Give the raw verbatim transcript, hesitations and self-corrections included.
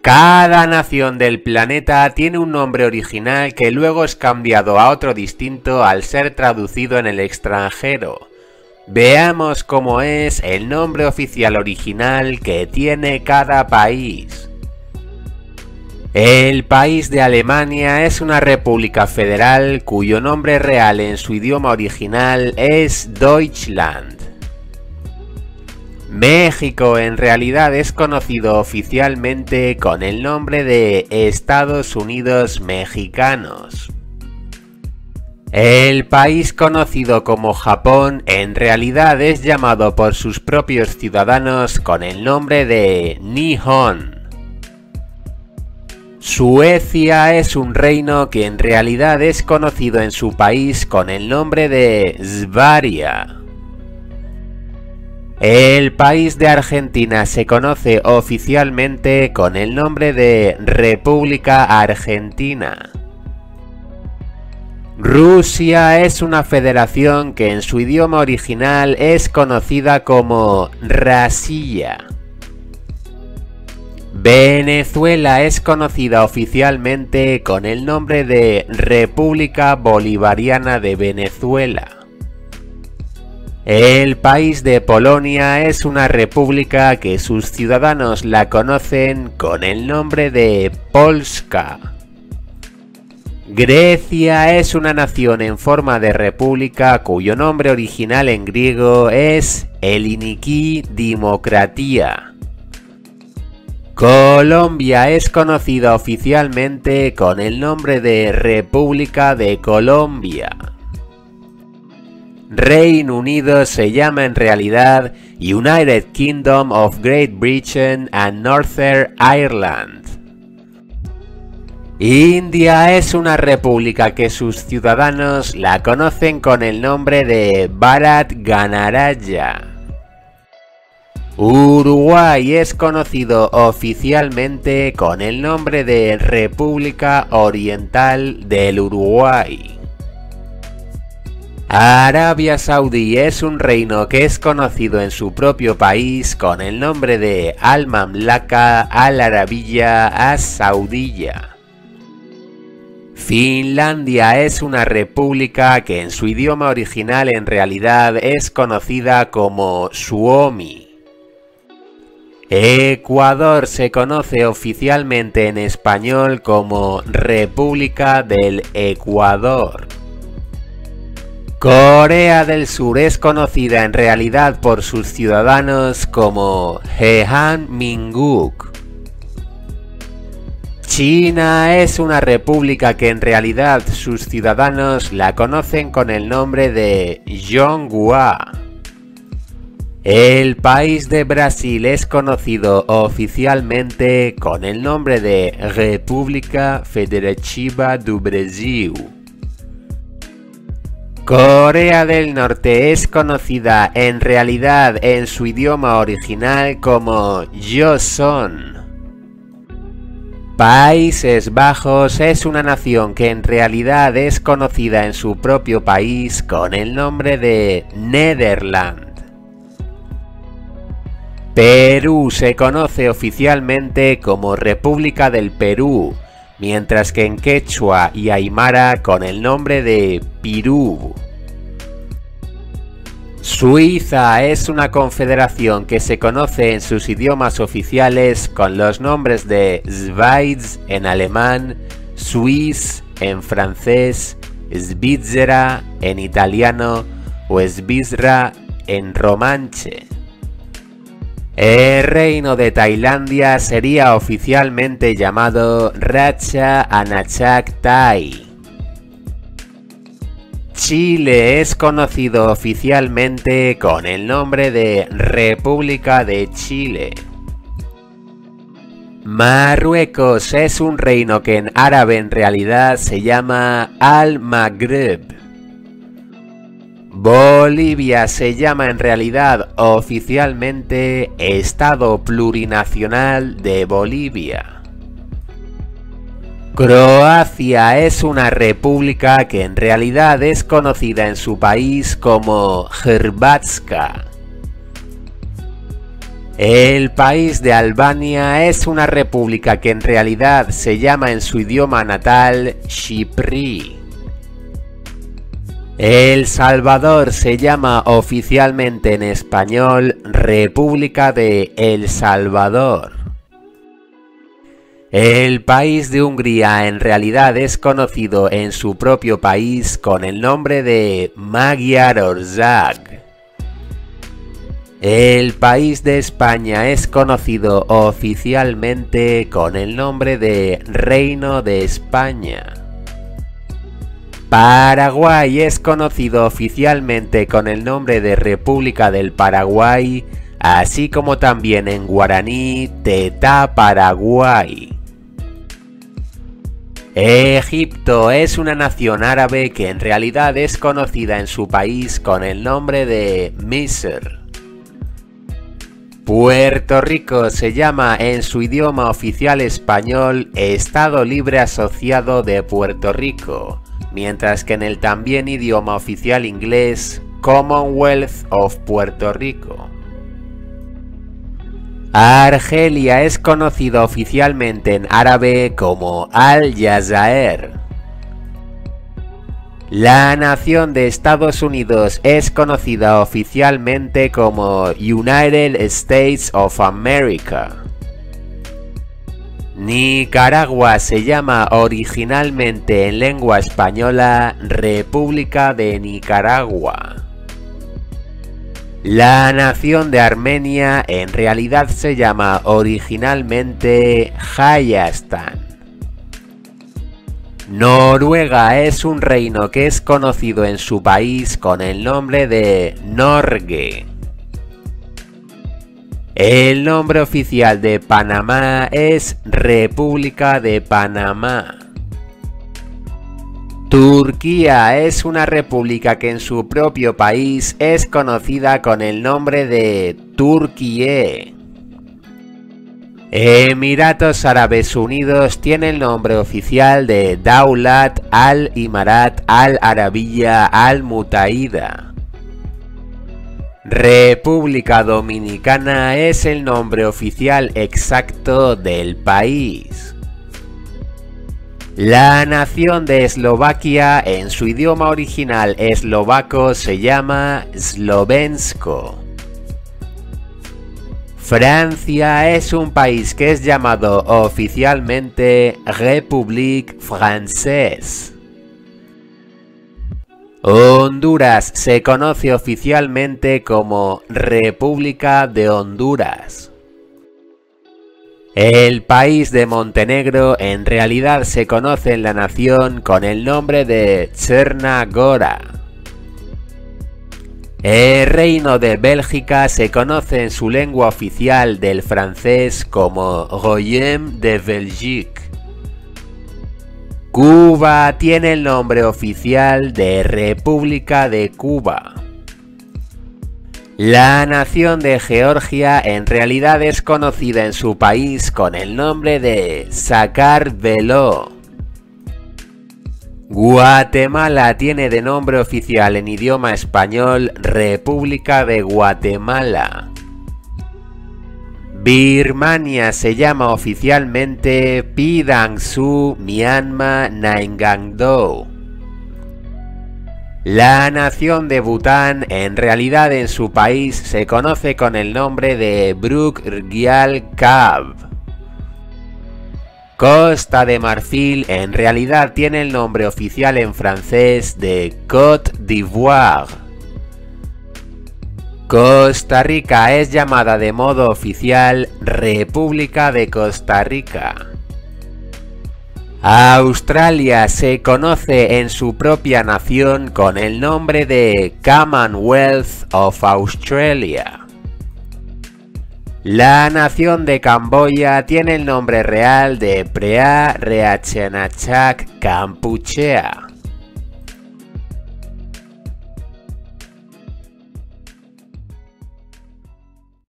Cada nación del planeta tiene un nombre original que luego es cambiado a otro distinto al ser traducido en el extranjero. Veamos cómo es el nombre oficial original que tiene cada país. El país de Alemania es una república federal cuyo nombre real en su idioma original es Deutschland. México en realidad es conocido oficialmente con el nombre de Estados Unidos Mexicanos. El país conocido como Japón en realidad es llamado por sus propios ciudadanos con el nombre de Nihon. Suecia es un reino que en realidad es conocido en su país con el nombre de Sverige. El país de Argentina se conoce oficialmente con el nombre de República Argentina. Rusia es una federación que en su idioma original es conocida como Россия. Venezuela es conocida oficialmente con el nombre de República Bolivariana de Venezuela. El país de Polonia es una república que sus ciudadanos la conocen con el nombre de Polska. Grecia es una nación en forma de república cuyo nombre original en griego es Eliniki Dimokratia. Colombia es conocida oficialmente con el nombre de República de Colombia. Reino Unido se llama en realidad United Kingdom of Great Britain and Northern Ireland. India es una república que sus ciudadanos la conocen con el nombre de Bharat Ganaraya. Uruguay es conocido oficialmente con el nombre de República Oriental del Uruguay. Arabia Saudí es un reino que es conocido en su propio país con el nombre de Al-Mamlaka Al-Arabiyya As-Saudiyya. Finlandia es una república que en su idioma original en realidad es conocida como Suomi. Ecuador se conoce oficialmente en español como República del Ecuador. Corea del Sur es conocida en realidad por sus ciudadanos como Jeonmingung. China es una república que en realidad sus ciudadanos la conocen con el nombre de Yonghua. El país de Brasil es conocido oficialmente con el nombre de República Federativa do Brasil. Corea del Norte es conocida en realidad en su idioma original como Joseon. Países Bajos es una nación que en realidad es conocida en su propio país con el nombre de Nederland. Perú se conoce oficialmente como República del Perú, mientras que en quechua y aymara con el nombre de Pirú. Suiza es una confederación que se conoce en sus idiomas oficiales con los nombres de Schweiz en alemán, Suisse en francés, Svizzera en italiano o Svisra en romanche. El reino de Tailandia sería oficialmente llamado Raja Anachak Thai. Chile es conocido oficialmente con el nombre de República de Chile. Marruecos es un reino que en árabe en realidad se llama Al-Maghreb. Bolivia se llama en realidad oficialmente Estado Plurinacional de Bolivia. Croacia es una república que en realidad es conocida en su país como Hrvatska. El país de Albania es una república que en realidad se llama en su idioma natal Chipre. El Salvador se llama oficialmente en español República de El Salvador. El país de Hungría en realidad es conocido en su propio país con el nombre de Magyarország. El país de España es conocido oficialmente con el nombre de Reino de España. Paraguay es conocido oficialmente con el nombre de República del Paraguay, así como también en guaraní Tetá Paraguay. Egipto es una nación árabe que en realidad es conocida en su país con el nombre de Misr. Puerto Rico se llama en su idioma oficial español Estado Libre Asociado de Puerto Rico, mientras que en el también idioma oficial inglés Commonwealth of Puerto Rico. Argelia es conocido oficialmente en árabe como Al-Jazair. La nación de Estados Unidos es conocida oficialmente como United States of America. Nicaragua se llama originalmente en lengua española República de Nicaragua. La nación de Armenia en realidad se llama originalmente Hayastan. Noruega es un reino que es conocido en su país con el nombre de Norge. El nombre oficial de Panamá es República de Panamá. Turquía es una república que en su propio país es conocida con el nombre de Turquía. Emiratos Árabes Unidos tiene el nombre oficial de Daulat al-Imarat al-Arabiya al-Mutaida. República Dominicana es el nombre oficial exacto del país. La nación de Eslovaquia en su idioma original eslovaco se llama Slovensko. Francia es un país que es llamado oficialmente République Française. Honduras se conoce oficialmente como República de Honduras. El país de Montenegro en realidad se conoce en la nación con el nombre de Crna Gora. El Reino de Bélgica se conoce en su lengua oficial del francés como Royaume de Belgique. Cuba tiene el nombre oficial de República de Cuba. La nación de Georgia en realidad es conocida en su país con el nombre de Sakartvelo. Guatemala tiene de nombre oficial en idioma español República de Guatemala. Birmania se llama oficialmente Pidangsu Myanmar Naingangdo. La nación de Bután en realidad en su país se conoce con el nombre de Bruk Gyal Kab. Costa de Marfil en realidad tiene el nombre oficial en francés de Côte d'Ivoire. Costa Rica es llamada de modo oficial República de Costa Rica. Australia se conoce en su propia nación con el nombre de Commonwealth of Australia. La nación de Camboya tiene el nombre real de Prea Reachenachak Kampuchea.